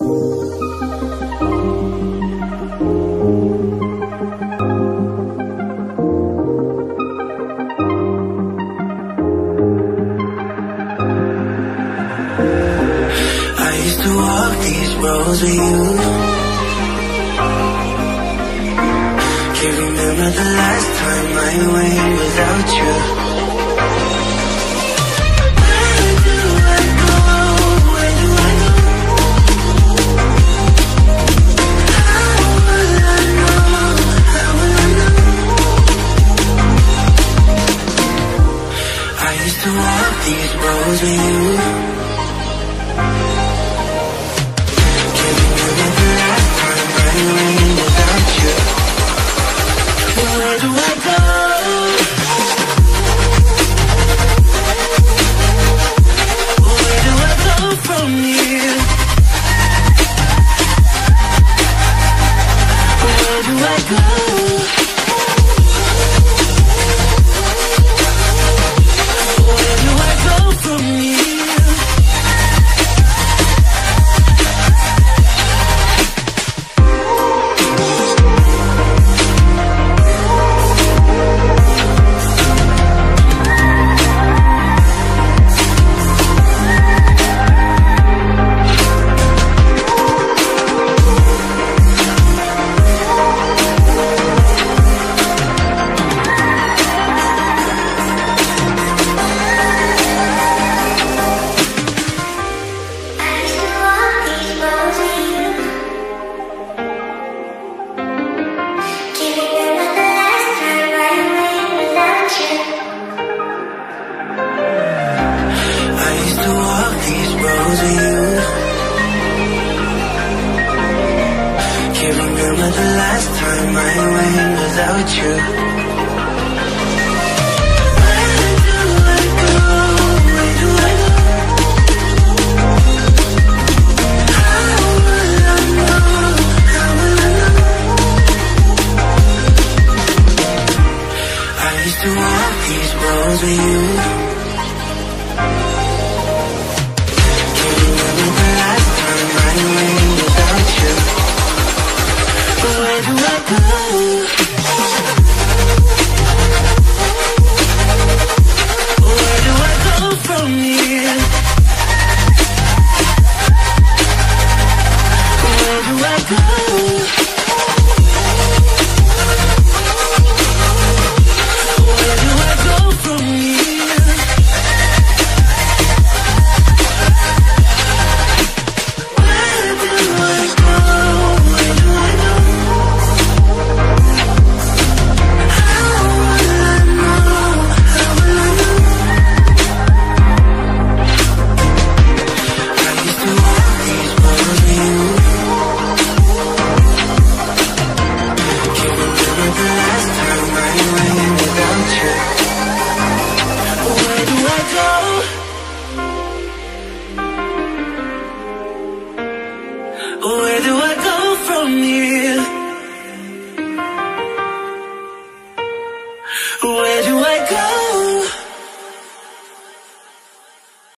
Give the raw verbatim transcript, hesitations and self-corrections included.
roads with you. Can't remember the last time I went without you. Where do I go? Where do I go? How will I know? How will I know? I used to walk these roads with you. Where do I go? Where do I go from here? Where do I go? Where do I go from here? The last time I went without you. Where do I go? Where do I go? How will I know? How will I know? I used to walk these roads with you. Can't remember the last time I went without you. Where do I go? Where do I go from here? Where do I go? Where do I go from here? Where do I go? Where do I go? Where do I go from here?